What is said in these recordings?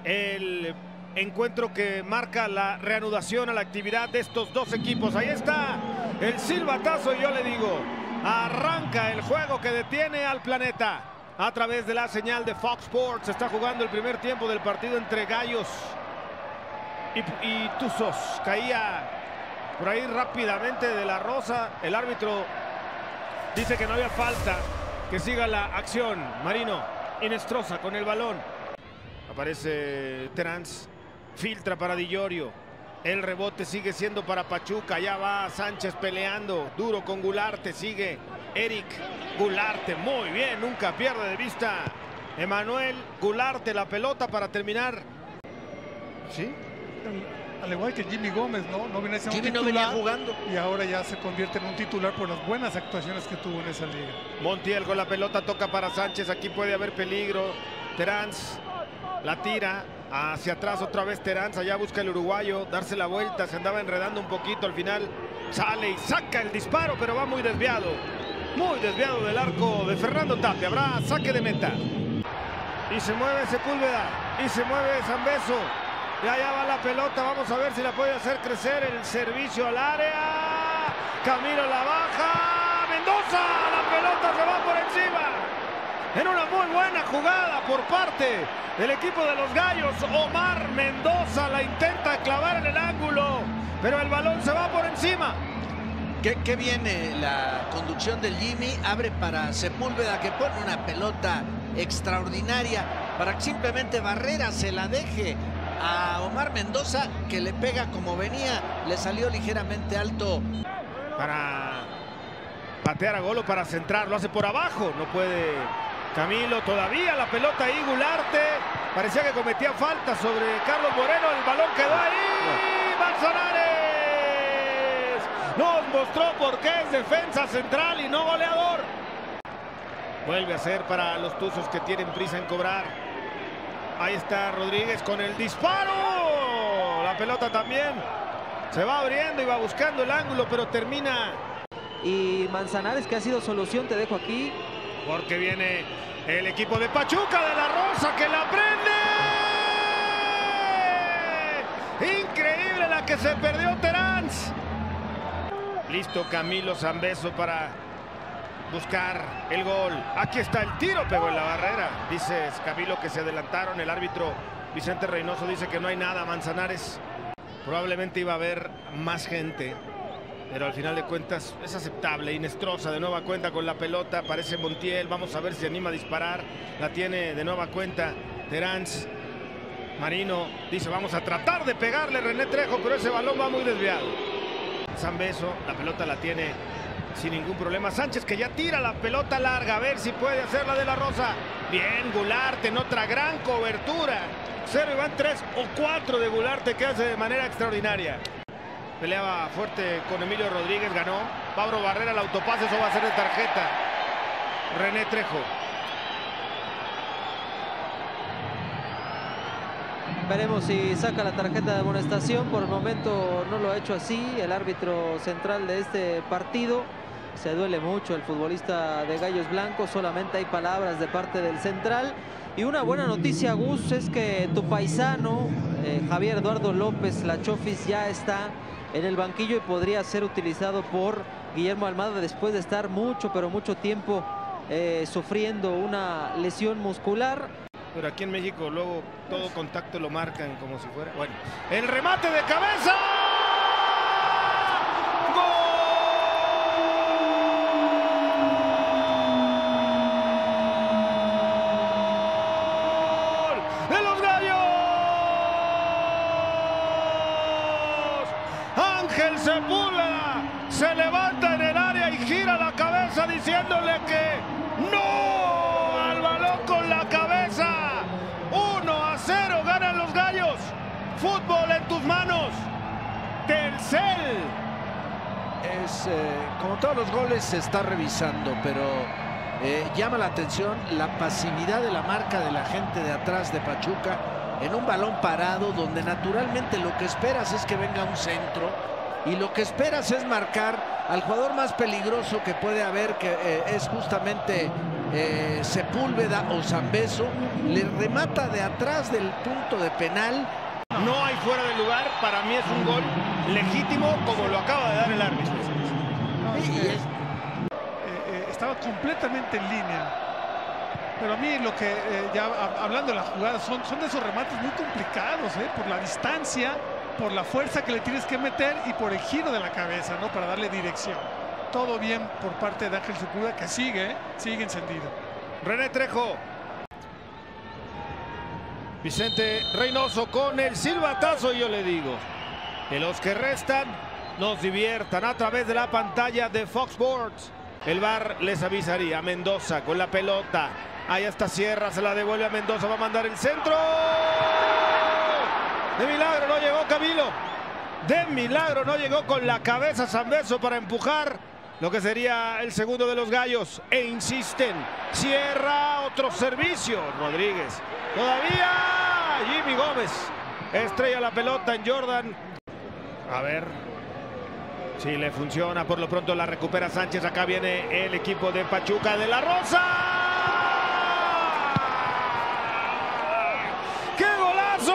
el encuentro que marca la reanudación a la actividad de estos dos equipos. Ahí está el silbatazo y yo le digo, arranca el juego que detiene al planeta. A través de la señal de Fox Sports se está jugando el primer tiempo del partido entre Gallos y Tuzos. Caía por ahí rápidamente De la Rosa. El árbitro dice que no había falta, que siga la acción. Marino Hinestrosa con el balón. Aparece Terán, filtra para Di Iorio. El rebote sigue siendo para Pachuca. Ya va Sánchez peleando duro con Gularte. Sigue Eric Gularte. Muy bien, nunca pierde de vista Emanuel Gularte la pelota para terminar. Sí, al igual que Jimmy Gómez, no venía siendo Jimmy no venía jugando y ahora ya se convierte en un titular por las buenas actuaciones que tuvo en esa liga. Montiel con la pelota, toca para Sánchez. Aquí puede haber peligro. Terán la tira hacia atrás otra vez. Terán allá busca el uruguayo darse la vuelta, se andaba enredando un poquito. Al final sale y saca el disparo, pero va muy desviado del arco de Fernando Tapia. Habrá saque de meta y se mueve Sepúlveda y se mueve Zambeso. Y allá va la pelota, vamos a ver si la puede hacer crecer. El servicio al área, Camilo la baja, Mendoza, la pelota se va por encima. En una muy buena jugada por parte del equipo de los Gallos, Omar Mendoza la intenta clavar en el ángulo, pero el balón se va por encima. Qué viene la conducción del Jimmy, abre para Sepúlveda, que pone una pelota extraordinaria para que simplemente Barrera se la deje a Omar Mendoza, que le pega como venía, le salió ligeramente alto. Para patear a gol o para centrar, lo hace por abajo, no puede Camilo, todavía la pelota ahí. Gularte parecía que cometía falta sobre Carlos Moreno, el balón quedó ahí. Manzanares nos mostró por qué es defensa central y no goleador. Vuelve a ser para los Tuzos, que tienen prisa en cobrar. Ahí está Rodríguez con el disparo. La pelota también se va abriendo y va buscando el ángulo, pero termina. Y Manzanares, que ha sido solución, te dejo aquí. Porque viene el equipo de Pachuca, De la Rosa, que la prende. Increíble la que se perdió Terán. Listo Camilo Zambeso para buscar el gol. Aquí está el tiro, pegó en la barrera. Dice Camilo que se adelantaron. El árbitro Vicente Reynoso dice que no hay nada. Manzanares probablemente iba a haber más gente, pero al final de cuentas es aceptable. Hinestrosa de nueva cuenta con la pelota. Aparece Montiel. Vamos a ver si anima a disparar. La tiene de nueva cuenta Terán. Marino dice vamos a tratar de pegarle René Trejo, pero ese balón va muy desviado. Zambeso, la pelota la tiene sin ningún problema. Sánchez, que ya tira la pelota larga. A ver si puede hacerla De la Rosa. Bien, Gularte en otra gran cobertura. 0 y van 3 o 4 de Gularte, que hace de manera extraordinaria. Peleaba fuerte con Emilio Rodríguez, ganó. Pablo Barrera, el autopase, eso va a ser de tarjeta. René Trejo. Veremos si saca la tarjeta de amonestación. Por el momento no lo ha hecho así el árbitro central de este partido. Se duele mucho el futbolista de Gallos Blancos. Solamente hay palabras de parte del central. Y una buena noticia, Gus, es que tu paisano, Javier Eduardo López La Chofis, ya está en el banquillo y podría ser utilizado por Guillermo Almada después de estar mucho, pero mucho tiempo sufriendo una lesión muscular. Pero aquí en México luego todo contacto lo marcan como si fuera... Bueno, el remate de cabeza. ¡Gol de los Gallos! Ángel Sepúlveda se levanta en el área y gira la cabeza diciéndole que no al balón con la cabeza. 1-0 ganan los Gallos. Fútbol en tus manos. Telcel. Como todos los goles se está revisando, pero llama la atención la pasividad de la marca de la gente de atrás de Pachuca en un balón parado, donde naturalmente lo que esperas es que venga un centro y lo que esperas es marcar al jugador más peligroso que puede haber, que es justamente Sepúlveda o Zambeso, le remata de atrás del punto de penal. No hay fuera de lugar, para mí es un gol legítimo como lo acaba de dar el árbitro. No, es que, estaba completamente en línea. Pero a mí lo que, ya hablando de la jugada, son de esos remates muy complicados, por la distancia, por la fuerza que le tienes que meter y por el giro de la cabeza, ¿no? Para darle dirección. Todo bien por parte de Ángel Sepúlveda, que sigue encendido. René Trejo. Vicente Reynoso con el silbatazo, yo le digo. Que los que restan nos diviertan a través de la pantalla de Fox Sports. El VAR les avisaría. Mendoza con la pelota. Ahí está Sierra, se la devuelve a Mendoza, va a mandar el centro. De milagro no llegó Camilo. De milagro no llegó con la cabeza Zambeso para empujar lo que sería el segundo de los gallos. E insisten. Sierra, otro servicio. Rodríguez. Todavía Jimmy Gómez. Estrella la pelota en Jordan. A ver si le funciona. Por lo pronto la recupera Sánchez. Acá viene el equipo de Pachuca. De la Rosa. ¡Qué golazo!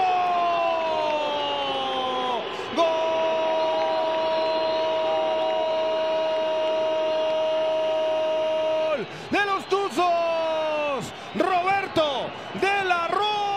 ¡Gol de los Tuzos! Roberto de la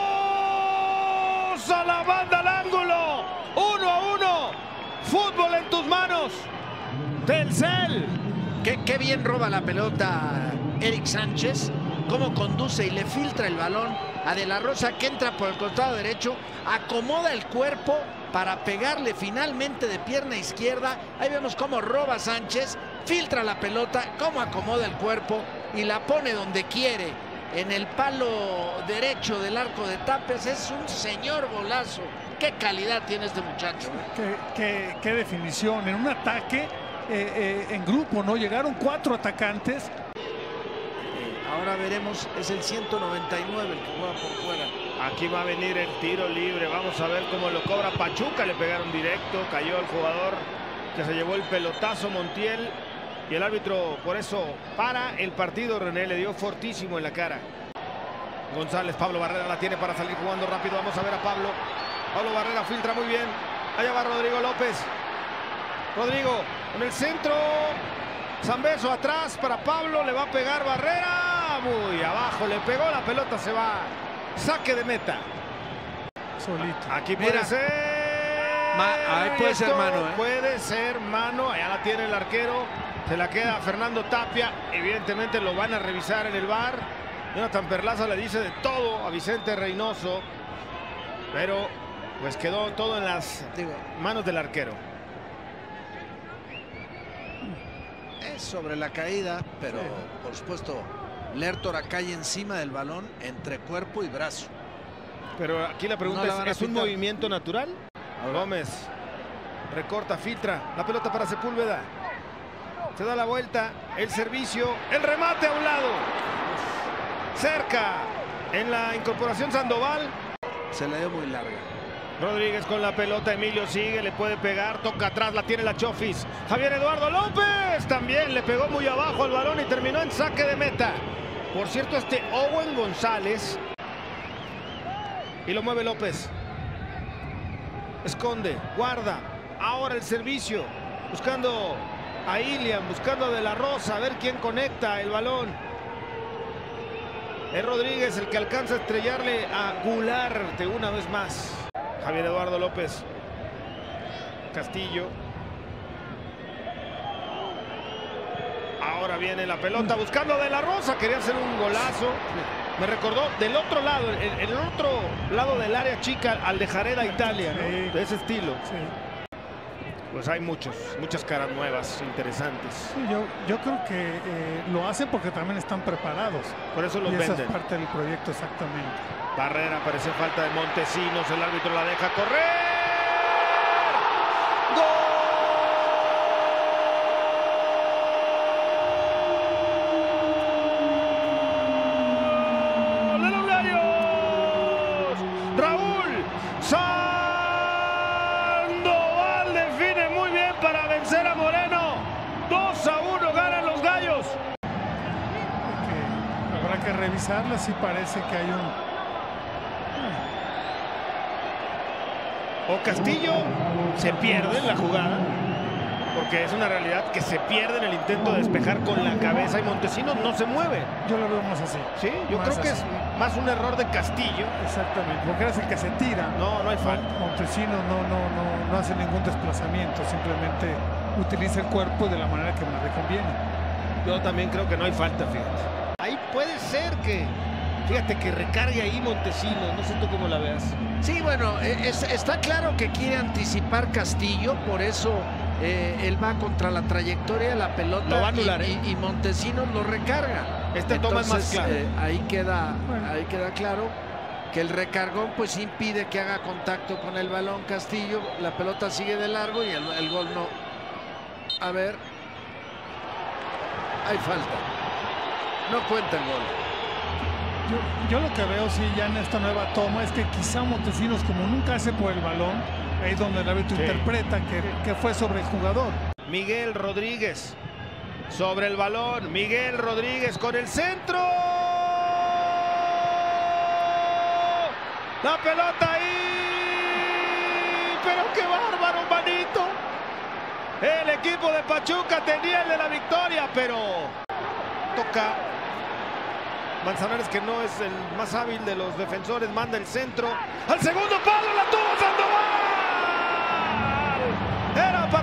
Rosa, la banda al ángulo. 1-1. Fútbol en tus manos. Telcel. Qué bien roba la pelota Eric Sánchez. Cómo conduce y le filtra el balón a De la Rosa, que entra por el costado derecho, acomoda el cuerpo para pegarle finalmente de pierna izquierda. Ahí vemos cómo roba Sánchez, filtra la pelota, cómo acomoda el cuerpo y la pone donde quiere, en el palo derecho del arco de Tapias. Es un señor golazo. Qué calidad tiene este muchacho. Qué definición en un ataque en grupo, ¿no? Llegaron 4 atacantes. Ahora veremos, es el 199 el que juega por fuera. Aquí va a venir el tiro libre. Vamos a ver cómo lo cobra Pachuca. Le pegaron directo. Cayó el jugador que se llevó el pelotazo, Montiel. Y el árbitro por eso para el partido. René le dio fortísimo en la cara. González, Pablo Barrera la tiene para salir jugando rápido. Vamos a ver a Pablo. Pablo Barrera filtra muy bien. Allá va Rodrigo López. Rodrigo en el centro. Zambeso atrás para Pablo. Le va a pegar Barrera. Muy abajo. Le pegó la pelota. Se va. Saque de meta. Solito. Aquí puede Mira. ser. Ahí puede ser mano, Puede ser mano. Allá la tiene el arquero. Se la queda Fernando Tapia. Evidentemente lo van a revisar en el VAR. Jonathan Perlaza le dice de todo a Vicente Reynoso. Pero pues quedó todo en las manos del arquero. Es sobre la caída, pero por supuesto Lertora cae encima del balón entre cuerpo y brazo. Pero aquí la pregunta ¿es un movimiento natural? Gómez recorta, filtra la pelota para Sepúlveda. Se da la vuelta, el servicio, el remate a un lado. Cerca en la incorporación Sandoval. Se la dio muy larga. Rodríguez con la pelota, Emilio sigue, le puede pegar, toca atrás, la tiene la Chofis. Javier Eduardo López también le pegó muy abajo al balón y terminó en saque de meta. Por cierto, Owen González. Y lo mueve López. Esconde, guarda. Ahora el servicio. Buscando a Ilian, buscando a De la Rosa, a ver quién conecta el balón. Es Rodríguez el que alcanza a estrellarle a Gularte una vez más. Javier Eduardo López. Castillo. Ahora viene la pelota buscando a De la Rosa. Quería hacer un golazo. Me recordó del otro lado, el otro lado del área chica al de Jareda, Italia, ¿no? De ese estilo. Sí. Pues hay muchas caras nuevas, interesantes. Sí, yo creo que lo hacen porque también están preparados. Por eso los y venden. esa es parte del proyecto, exactamente. Barrera, parece falta de Montesinos, el árbitro la deja correr. ¡Gol! ¡De los Gallos! Raúl Sandoval define muy bien para vencer a Moreno. 2-1 ganan los Gallos. que revisarla, sí parece que hay un... O Castillo se pierde en la jugada, porque es una realidad que se pierde en el intento de despejar con la cabeza y Montesinos no se mueve. Yo lo veo más así. Sí, yo Más creo que así. es más un error de Castillo. Exactamente, porque es el que se tira. No hay falta. Montesinos no hace ningún desplazamiento, simplemente utiliza el cuerpo de la manera que más le conviene. Yo también creo que no hay falta, fíjate. Ahí puede ser que, fíjate, que recargue ahí Montesinos, no sé tú cómo la veas. Sí, bueno, está claro que quiere anticipar Castillo, por eso él va contra la trayectoria de la pelota. Lo va a anular, y Montesinos lo recarga. Toma es más clara. Ahí queda claro que el recargón pues impide que haga contacto con el balón Castillo. La pelota sigue de largo y el gol no. A ver. Hay falta. No cuenta el gol. Yo lo que veo, sí, ya en esta nueva toma es que quizá Montesinos, como nunca hace por el balón, ahí es donde el árbitro interpreta que fue sobre el jugador. Miguel Rodríguez sobre el balón. Miguel Rodríguez con el centro. La pelota ahí. Pero qué bárbaro, manito. El equipo de Pachuca tenía el de la victoria, pero toca. Manzanares, que no es el más hábil de los defensores, manda el centro al segundo palo, la tuvo Sandoval. Era para